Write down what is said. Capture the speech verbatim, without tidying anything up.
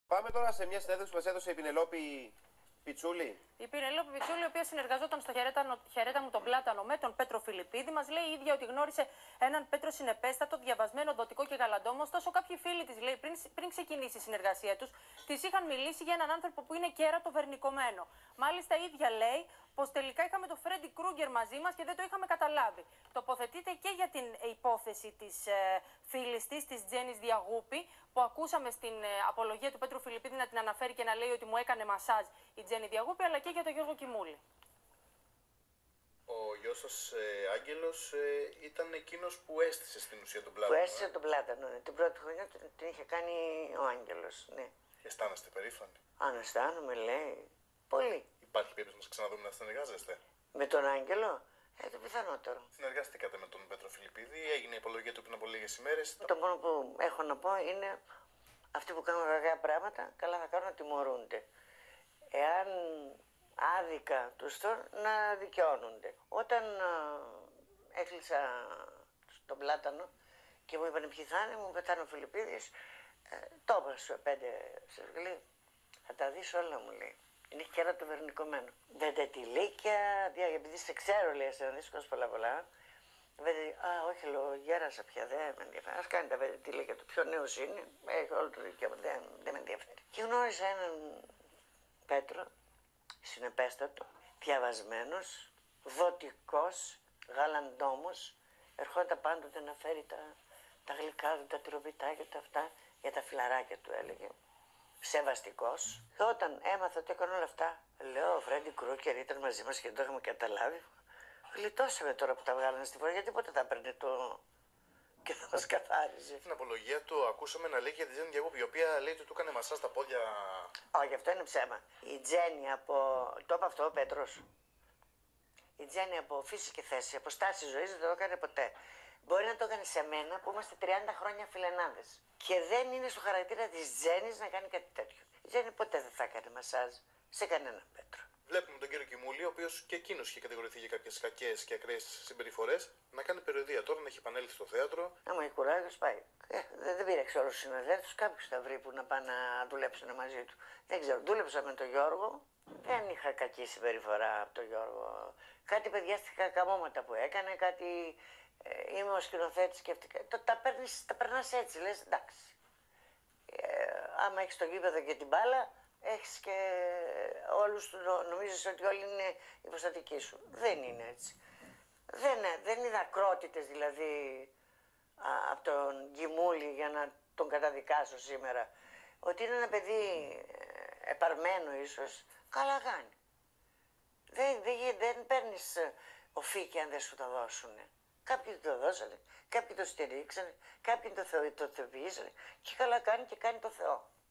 Πάμε τώρα σε μια συνέντευξη που μας έδωσε η Πινελόπη Πιτσούλη. Η Πινελόπη Πιτσούλη, η οποία συνεργαζόταν στο Χαιρέτα, χαιρέτα μου τον Πλάτανο με τον Πέτρο Φιλιππίδη, μας λέει η ίδια ότι γνώρισε έναν Πέτρο συνεπέστατο, διαβασμένο, δοτικό και γαλαντόμο. Ωστόσο, κάποιοι φίλοι της, λέει, πριν, πριν ξεκινήσει η συνεργασία τους, της είχαν μιλήσει για έναν άνθρωπο που είναι κέρατο βερνικωμένο. Μάλιστα, η ίδια λέει πως τελικά είχαμε τον Φρέντι Κρούγκερ μαζί μας και δεν το είχαμε καταλάβει. Τοποθετείται και για την υπόθεση της ε, φίλης της, της Τζέννης Διαγούπη, που ακούσαμε στην ε, απολογία του Πέτρου Φιλιππίδη να την αναφέρει και να λέει ότι μου έκανε μασάζ η Τζέννη Διαγούπη, αλλά και για τον Γιώργο Κιμούλη. Ο γιος σας ε, Άγγελος ε, ήταν εκείνος που έστησε στην ουσία τον Πλάτανο. Που έστησε τον Πλάτανο, ναι. Την πρώτη χρονιά την, την είχε κάνει ο Άγγελος, ναι. Αισθάνεστε περήφανοι? Αν αισθάνομαι, λέει, πολύ. Υπάρχει περίπτωση να σας ξαναδούμε να συνεργάζεστε? Με τον Άγγελο, ε, το πιθανότερο. Συνεργαστήκατε με τον Πέτρο Φιλιππίδη, έγινε η απολογία του πριν από λίγες ημέρες. Το μόνο που έχω να πω είναι αυτοί που κάνουν ωραία πράγματα, καλά θα κάνουν να τιμωρούνται. Εάν άδικα τους τώρα, να δικαιώνονται. Όταν α, έκλεισα στον Πλάτανο και μου είπαν ποιοι θα είναι, μου πετάνε ο Φιλιππίδης, ε, το είπα στους πέντε, λέει, θα τα δεις όλα, μου λέει. Είναι κέρατο βερνικωμένο. Δεντετηλίκια, επειδή σε ξέρω, λέει, σε δύσκολο πολλά πολλά. Α, όχι, λέω, γέρασα πια, δεν με ενδιαφέρει. Ας κάνει τα βεντετηλίκια, το πιο νέος είναι, έχει όλο το δικαίωμα, δεν, δεν με ενδιαφέρει. Και γνώρισα έναν Πέτρο, συνεπέστατο, διαβασμένος, δοτικός, γαλαντόμος, ερχόταν πάντοτε να φέρει τα, τα γλυκά του, τα τυροπιτάκια του αυτά, για τα φιλαράκια του έλεγε. Σεβαστικός. Και όταν έμαθα ότι έκανε όλα αυτά, λέω, ο Φρέντι Κρούγκερ ήταν μαζί μας και δεν το είχαμε καταλάβει. Γλιτώσαμε τώρα που τα βγάλανε στη φορά, γιατί πότε θα έπαιρνε το... και θα μας καθάριζε. Στην απολογία του ακούσαμε να λέει για τη Τζέννη Διαγούπη, η οποία λέει ότι του έκανε μασάζ στα πόδια. Όχι, αυτό είναι ψέμα. Η Τζέννη από... το είπε αυτό ο Πέτρος. Η Τζέννη από φύση και θέση, από στάση ζωής δεν το έκανε ποτέ. Μπορεί να το έκανε σε μένα που είμαστε τριάντα χρόνια φιλενάδες. Και δεν είναι στο χαρακτήρα της Τζέννης να κάνει κάτι τέτοιο. Η Τζέννη ποτέ δεν θα έκανε μασάζ σε κανέναν Πέτρο. Βλέπουμε τον κύριο Κιμούλη, ο οποίος και εκείνος είχε κατηγορηθεί για κάποιες κακές και ακραίες συμπεριφορές, να κάνει περιοδεία τώρα, να έχει επανέλθει στο θέατρο. Άμα έχει κουράγιο, πάει. Ε, δεν πήρεξε όλους τους συναδέλφους, κάποιους θα βρει που να πάνε να δουλέψουν μαζί του. Δεν ξέρω, δούλεψα με τον Γιώργο. Δεν είχα κακή συμπεριφορά από τον Γιώργο. Κάτι παιδιάστηκα καμώματα που έκανε, κάτι. Ε, είμαι ο σκηνοθέτης και αυτή. Το, τα, παίρνεις, τα περνάς έτσι, λες εντάξει. Ε, άμα έχεις το γήπεδο και την μπάλα, έχεις και όλους, νομίζεις ότι όλοι είναι υποστατικοί σου. Δεν είναι έτσι. Δεν, δεν είναι ακρότητες δηλαδή α, από τον Κιμούλη για να τον καταδικάσω σήμερα. Ότι είναι ένα παιδί ε, επαρμένο ίσως, καλά κάνει. Δεν, δεν, δεν παίρνεις οφείκη αν δεν σου το δώσουνε. Κάποιοι το δώσανε, κάποιοι το στηρίξανε, κάποιοι το, θεω, το θεοποιήσανε και καλά κάνει και κάνει το Θεό.